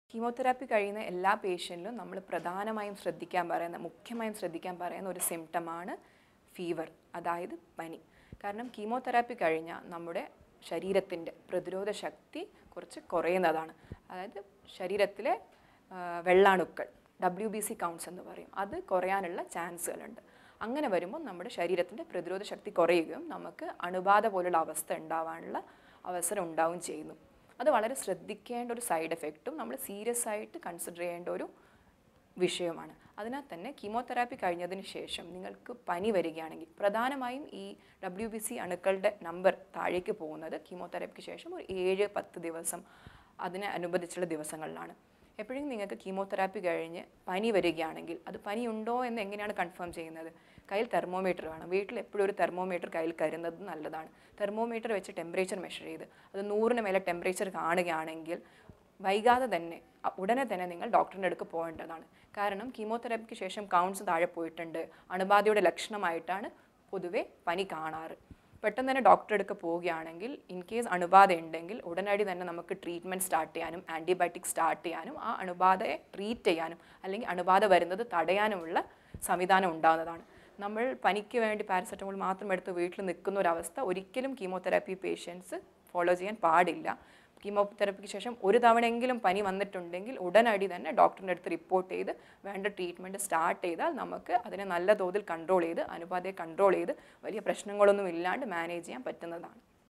Chemotherapy കഴിയുന്ന എല്ലാ പേഷ്യൻറ്റിലും നമ്മൾ പ്രധാനമായും മുഖ്യമായും ശ്രദ്ധിക്കാൻ പറയുന്ന ഒരു സിംറ്റമാണ് ഫീവർ, അതായത് പനി. കാരണം കീമോതെറാപ്പി കഴിഞ്ഞാൽ നമ്മുടെ ശരീരത്തിൻ്റെ പ്രതിരോധ ശക്തി കുറച്ച് കുറയുന്നതാണ്. അതായത് ശരീരത്തിലെ വെള്ളാണുക്കൾ, WBC കൗണ്ട്സ് എന്ന് പറയും, അത് കുറയാനുള്ള ചാൻസുകളുണ്ട്. അങ്ങനെ വരുമ്പോൾ നമ്മുടെ ശരീരത്തിൻ്റെ പ്രതിരോധ ശക്തി കുറയുകയും നമുക്ക് അണുബാധ പോലുള്ള അവസ്ഥ ഉണ്ടാവാനുള്ള അവസരം ഉണ്ടാവുകയും ചെയ്യുന്നു. അത് വളരെ ശ്രദ്ധിക്കേണ്ട ഒരു സൈഡ് എഫക്റ്റും നമ്മൾ സീരിയസ് ആയിട്ട് കൺസിഡർ ചെയ്യേണ്ട ഒരു വിഷയമാണ്. അതിനാൽ തന്നെ കീമോതെറാപ്പി കഴിഞ്ഞതിന് ശേഷം നിങ്ങൾക്ക് പനി വരികയാണെങ്കിൽ പ്രധാനമായും ഈ WBC അണുക്കളുടെ നമ്പർ താഴേക്ക് പോകുന്നത് കീമോതെറാപ്പിക്ക് ശേഷം ഒരു 7-10 ദിവസം അതിനെ അനുബന്ധിച്ചുള്ള ദിവസങ്ങളിലാണ്. എപ്പോഴെങ്കിലും നിങ്ങൾക്ക് കീമോതെറാപ്പി കഴിഞ്ഞ് പനി വരികയാണെങ്കിൽ അത് പനി ഉണ്ടോ എന്ന് എങ്ങനെയാണ് കൺഫേം ചെയ്യുന്നത്? കയ്യിൽ തെർമോമീറ്റർ വേണം. വീട്ടിൽ എപ്പോഴും ഒരു തെർമോമീറ്റർ കയ്യിൽ കരുതുന്നത് നല്ലതാണ്. തെർമോമീറ്റർ വെച്ച് ടെമ്പറേച്ചർ മെഷർ ചെയ്ത് അത് 100-ന് മേലെ ടെമ്പറേച്ചർ കാണുകയാണെങ്കിൽ വൈകാതെ തന്നെ ഉടനെ തന്നെ നിങ്ങൾ ഡോക്ടറിൻ്റെ അടുക്ക് പോകേണ്ടതാണ്. കാരണം കീമോതെറാപ്പിക്ക് ശേഷം കൗണ്ട്സ് താഴെ പോയിട്ടുണ്ട്, അണുബാധയുടെ ലക്ഷണമായിട്ടാണ് പൊതുവെ പനി കാണാറ്. പെട്ടെന്ന് തന്നെ ഡോക്ടറെ അടുക്ക് പോവുകയാണെങ്കിൽ ഇൻ കേസ് അണുബാധ ഉണ്ടെങ്കിൽ ഉടനടി തന്നെ നമുക്ക് ട്രീറ്റ്മെൻറ്റ് സ്റ്റാർട്ട് ചെയ്യാനും ആൻറ്റിബയോട്ടിക് സ്റ്റാർട്ട് ചെയ്യാനും ആ അണുബാധയെ ട്രീറ്റ് ചെയ്യാനും അല്ലെങ്കിൽ അണുബാധ വരുന്നത് തടയാനുമുള്ള സംവിധാനം ഉണ്ടാകുന്നതാണ്. നമ്മൾ പനിക്ക് വേണ്ടി പാരസെറ്റമോൾ മാത്രം എടുത്ത് വീട്ടിൽ നിൽക്കുന്ന ഒരവസ്ഥ ഒരിക്കലും കീമോതെറാപ്പി പേഷ്യൻസ് ഫോളോ ചെയ്യാൻ പാടില്ല. കീമോതെറാപ്പിക്ക് ശേഷം ഒരു തവണയെങ്കിലും പനി വന്നിട്ടുണ്ടെങ്കിൽ ഉടനടി തന്നെ ഡോക്ടറിൻ്റെ അടുത്ത് റിപ്പോർട്ട് ചെയ്ത് വേണ്ട ട്രീറ്റ്മെൻറ്റ് സ്റ്റാർട്ട് ചെയ്താൽ നമുക്ക് അതിനെ നല്ല തോതിൽ കൺട്രോൾ ചെയ്ത് അണുബാധയെ കൺട്രോൾ ചെയ്ത് വലിയ പ്രശ്നങ്ങളൊന്നും ഇല്ലാണ്ട് മാനേജ് ചെയ്യാൻ പറ്റുന്നതാണ്.